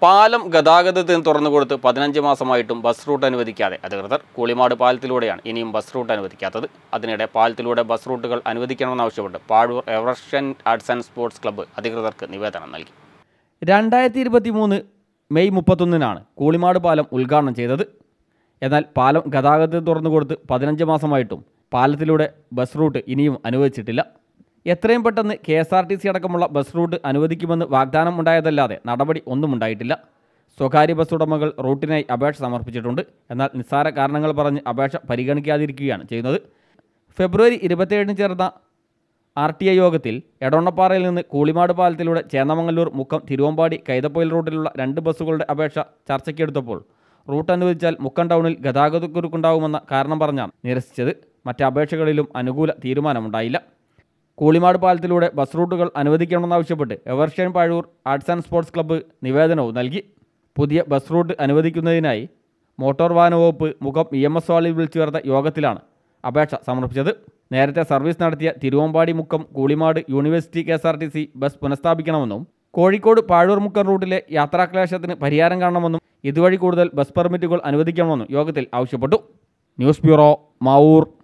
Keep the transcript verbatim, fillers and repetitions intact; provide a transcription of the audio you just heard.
പാലം ഗതാഗതത്തിന് തുറന്നുകൊടുത്ത് പതിനഞ്ച് മാസമായിട്ടും ബസ് റൂട്ട് അനുവദിക്കാതെ അധികൃതർ. കൂളിമാട് പാലത്തിലൂടെയാണ് ഇനിയും ബസ് റൂട്ട് അനുവദിക്കാത്തത്. അതിനിടെ പാലത്തിലൂടെ ബസ് റൂട്ടുകൾ അനുവദിക്കണമെന്നാവശ്യപ്പെട്ട് പാഴൂർ എവർഷൻ ആർട്സ് ആൻഡ് സ്പോർട്സ് ക്ലബ്ബ് അധികൃതർക്ക് നിവേദനം നൽകി. രണ്ടായിരത്തി ഇരുപത്തി മൂന്ന് മെയ് മുപ്പത്തൊന്നിനാണ് കൂളിമാട് പാലം ഉദ്ഘാടനം ചെയ്തത്. എന്നാൽ പാലം ഗതാഗതത്തിന് തുറന്നുകൊടുത്ത് പതിനഞ്ച് മാസമായിട്ടും പാലത്തിലൂടെ ബസ് റൂട്ട് ഇനിയും അനുവദിച്ചിട്ടില്ല. എത്രയും പെട്ടെന്ന് K S R T C അടക്കമുള്ള ബസ് റൂട്ട് അനുവദിക്കുമെന്ന് വാഗ്ദാനം ഉണ്ടായതല്ലാതെ നടപടി ഒന്നും ഉണ്ടായിട്ടില്ല. സ്വകാര്യ ബസ് ഉടമകൾ റൂട്ടിനായി അപേക്ഷ സമർപ്പിച്ചിട്ടുണ്ട്. എന്നാൽ നിസ്സാര കാരണങ്ങൾ പറഞ്ഞ് അപേക്ഷ പരിഗണിക്കാതിരിക്കുകയാണ് ചെയ്യുന്നത്. ഫെബ്രുവരി ഇരുപത്തിയേഴിന് ചേർന്ന ആർ ടി ഐ യോഗത്തിൽ എടവണ്ണപ്പാറയിൽ നിന്ന് കൂളിമാട് പാലത്തിലൂടെ ചേന്നമംഗല്ലൂർ, മുക്കം, തിരുവമ്പാടി, കൈതപ്പൊയിൽ റൂട്ടിലുള്ള രണ്ട് ബസ്സുകളുടെ അപേക്ഷ ചർച്ചയ്ക്കെടുത്തപ്പോൾ റൂട്ട് അനുവദിച്ചാൽ മുക്കം ടൗണിൽ ഗതാഗതക്കുരുക്കുണ്ടാകുമെന്ന കാരണം പറഞ്ഞാണ് നിരസിച്ചത്. മറ്റ് അപേക്ഷകളിലും അനുകൂല തീരുമാനമുണ്ടായില്ല. കൂളിമാട് പാലത്തിലൂടെ ബസ് റൂട്ടുകൾ അനുവദിക്കണമെന്നാവശ്യപ്പെട്ട് എവർഷൻ Pazhoor arts and sports club നിവേദനവും നൽകി. പുതിയ ബസ് റൂട്ട് അനുവദിക്കുന്നതിനായി മോട്ടോർ വാഹന വകുപ്പ് മുഖം ഇ എം എസ് ഹാളിൽ വിളിച്ചു ചേർത്ത യോഗത്തിലാണ് അപേക്ഷ സമർപ്പിച്ചത്. നേരത്തെ സർവീസ് നടത്തിയ Thiruvambady, Mukkam, Koolimad university K S R T C bus പുനഃസ്ഥാപിക്കണമെന്നും കോഴിക്കോട് പാഴൂർ മുക്കം റൂട്ടിലെ യാത്രാക്ലേശത്തിന് പരിഹാരം കാണണമെന്നും ഇതുവഴി കൂടുതൽ ബസ് പെർമിറ്റുകൾ അനുവദിക്കണമെന്നും യോഗത്തിൽ ആവശ്യപ്പെട്ടു. News bureau, Mavoor.